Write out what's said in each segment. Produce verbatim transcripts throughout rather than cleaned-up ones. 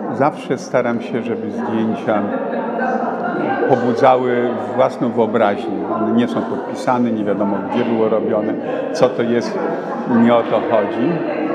Zawsze staram się, żeby zdjęcia pobudzały własną wyobraźnię. One nie są podpisane, nie wiadomo gdzie było robione, co to jest i nie o to chodzi.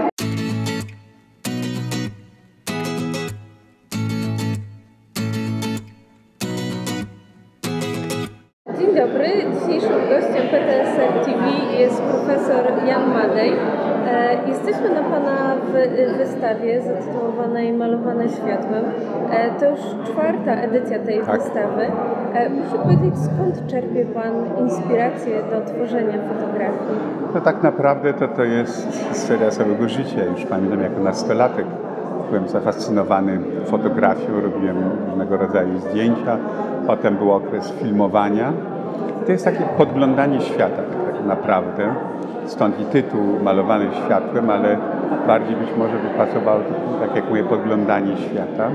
Dzień dobry. Dzisiejszym gościem P T S R T V jest profesor Jan Madej. Jesteśmy na Pana wystawie zatytułowanej Malowane światłem. To już czwarta edycja tej tak. wystawy. Proszę powiedzieć, skąd czerpie Pan inspirację do tworzenia fotografii? No tak naprawdę to, to jest historia całego życia. Już pamiętam jako nastolatek byłem zafascynowany fotografią, robiłem różnego rodzaju zdjęcia. Potem był okres filmowania. To jest takie podglądanie świata tak, tak naprawdę. Stąd i tytuł Malowane światłem, ale bardziej być może by pasowało, tak jak mówię, podglądanie świata.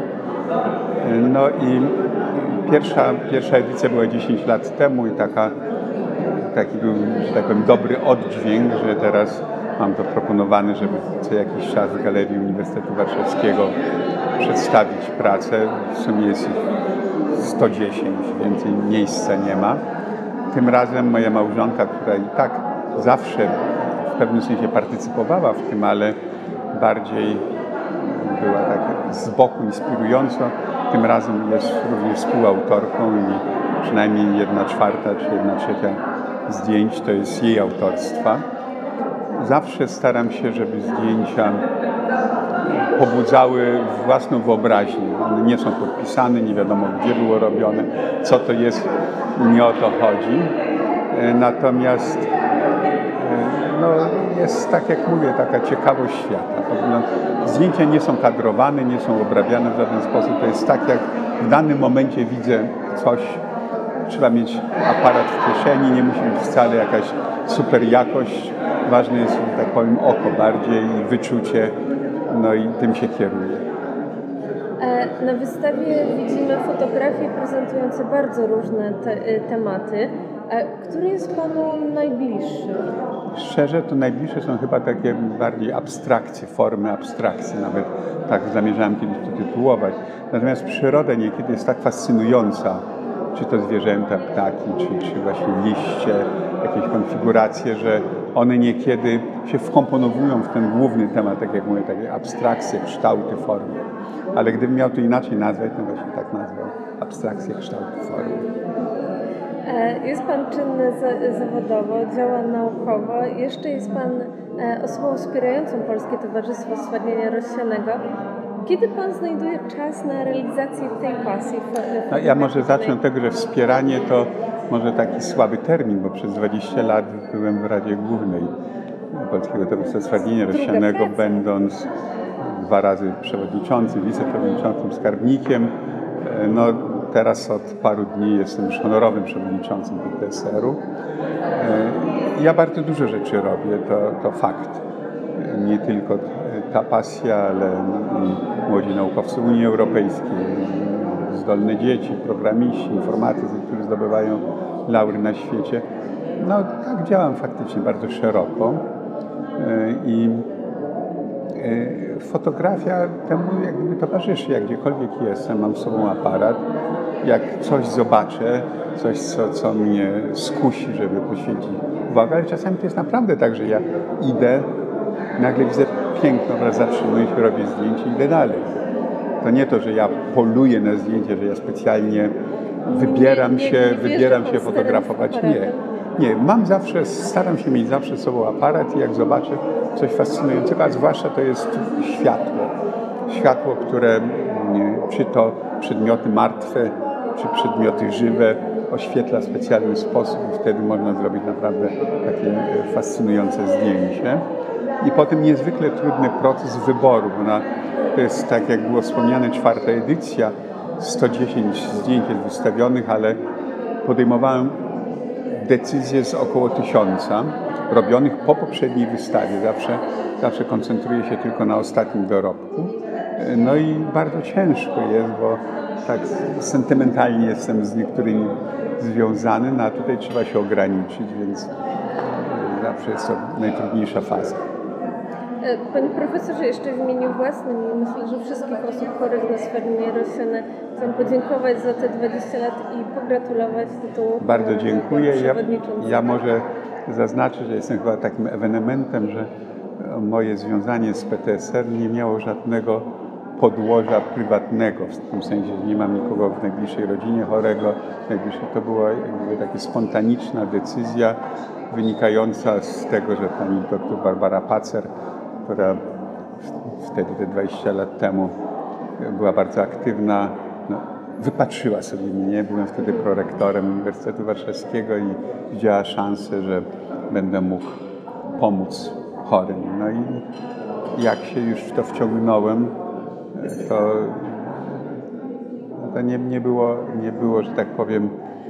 No i pierwsza, pierwsza edycja była dziesięć lat temu i taka, taki był, że tak powiem, dobry oddźwięk, że teraz mam to proponowane, żeby co jakiś czas w Galerii Uniwersytetu Warszawskiego przedstawić pracę. W sumie jest ich sto dziesięć, więcej miejsca nie ma. Tym razem moja małżonka, która i tak zawsze w pewnym sensie partycypowała w tym, ale bardziej była tak z boku inspirująco, tym razem jest również współautorką i przynajmniej jedna czwarta czy jedna trzecia zdjęć to jest jej autorstwa. Zawsze staram się, żeby zdjęcia pobudzały własną wyobraźnię. One nie są podpisane, nie wiadomo gdzie było robione, co to jest i nie o to chodzi. Natomiast no, jest, tak jak mówię, taka ciekawość świata. Zdjęcia nie są kadrowane, nie są obrabiane w żaden sposób. To jest tak, jak w danym momencie widzę coś, trzeba mieć aparat w kieszeni, nie musi być wcale jakaś super jakość. Ważne jest, że tak powiem, oko bardziej i wyczucie, no i tym się kieruję. Na wystawie widzimy fotografie prezentujące bardzo różne te, tematy. Który jest Panu najbliższy? Szczerze, to najbliższe są chyba takie bardziej abstrakcje, formy abstrakcji, nawet tak zamierzałem kiedyś to tytułować. Natomiast przyroda niekiedy jest tak fascynująca, czy to zwierzęta, ptaki, czy, czy właśnie liście, jakieś konfiguracje, że one niekiedy się wkomponowują w ten główny temat, tak jak mówię, takie abstrakcje, kształty, formy. Ale gdybym miał to inaczej nazwać, to właśnie tak nazwał, abstrakcje, kształty, formy. Jest Pan czynny zawodowo, działa naukowo. Jeszcze jest Pan osobą wspierającą Polskie Towarzystwo Stwardnienia Rozsianego. Kiedy Pan znajduje czas na realizację tej pasji? No, ja może zacznę od tego, że wspieranie to może taki słaby termin, bo przez dwadzieścia lat byłem w Radzie Głównej Polskiego Towarzystwa Stwardnienia Rozsianego, będąc dwa razy przewodniczącym, wiceprzewodniczącym, skarbnikiem. No, teraz od paru dni jestem już honorowym przewodniczącym P T S R u. Ja bardzo dużo rzeczy robię, to, to fakt. Nie tylko ta pasja, ale i młodzi naukowcy Unii Europejskiej, zdolne dzieci, programiści, informatycy, którzy zdobywają laury na świecie. No tak działam faktycznie bardzo szeroko i fotografia temu jak gdyby towarzyszy, jak gdziekolwiek jestem, mam z sobą aparat. Jak coś zobaczę, coś, co, co mnie skusi, żeby poświęcić uwagę, ale czasami to jest naprawdę tak, że ja idę, nagle widzę piękno, wraz zatrzymuję się, robię zdjęcie i idę dalej. To nie to, że ja poluję na zdjęcie, że ja specjalnie wybieram nie, nie, się, nie wybieram się fotografować. Nie. Nie, mam zawsze, staram się mieć zawsze z sobą aparat i jak zobaczę coś fascynującego, a zwłaszcza to jest światło. Światło, które czy to przedmioty martwe, czy przedmioty żywe oświetla w specjalny sposób i wtedy można zrobić naprawdę takie fascynujące zdjęcie. I potem niezwykle trudny proces wyboru, bo na, to jest, tak jak było wspomniane, czwarta edycja, sto dziesięć zdjęć jest wystawionych, ale podejmowałem decyzje z około tysiąca, robionych po poprzedniej wystawie. Zawsze, zawsze koncentruję się tylko na ostatnim dorobku. No i bardzo ciężko jest, bo tak sentymentalnie jestem z niektórymi związany, no a tutaj trzeba się ograniczyć, więc zawsze jest to najtrudniejsza faza. Panie profesorze, jeszcze w imieniu własnym i myślę, że wszystkich osób chorych na sfermię rozsiane chcę podziękować za te dwadzieścia lat i pogratulować tytułu. Bardzo dziękuję. Ja, ja może zaznaczę, że jestem chyba takim ewenementem, że moje związanie z P T S R nie miało żadnego podłoża prywatnego, w tym sensie, że nie mam nikogo w najbliższej rodzinie chorego. To była jakby taka spontaniczna decyzja wynikająca z tego, że pani doktor Barbara Pacer, która wtedy, te dwadzieścia lat temu, była bardzo aktywna, no, wypatrzyła sobie mnie. Byłem wtedy prorektorem Uniwersytetu Warszawskiego i widziała szansę, że będę mógł pomóc chorym. No i jak się już w to wciągnąłem, to, to nie, nie, było, nie było, że tak powiem,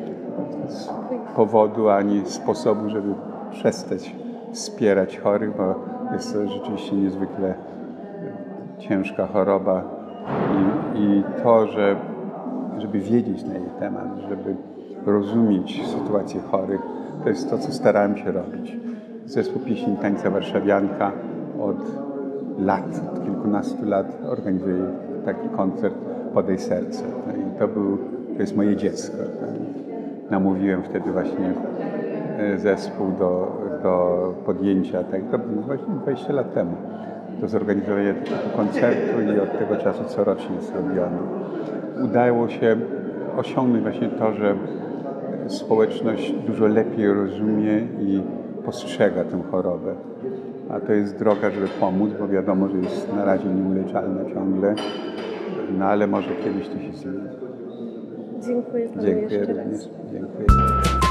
powodu ani sposobu, żeby przestać wspierać chorych, bo jest to rzeczywiście niezwykle ciężka choroba i, i to, że, żeby wiedzieć na jej temat, żeby rozumieć sytuację chorych, to jest to, co starałem się robić. Zespół Pieśni i Tańca Warszawianka od lat, od kilkunastu lat organizuje taki koncert Podaj serce. I to, był, to jest moje dziecko. Namówiłem wtedy właśnie zespół do, do podjęcia, tak, to było właśnie dwadzieścia lat temu, do zorganizowania takiego koncertu i od tego czasu corocznie jest robiony. Udało się osiągnąć właśnie to, że społeczność dużo lepiej rozumie i postrzega tę chorobę. A to jest droga, żeby pomóc, bo wiadomo, że jest na razie nieuleczalna ciągle, no ale może kiedyś to się zmieni. Dziękuję panu Dziękuję jeszcze również. raz. Dziękuję.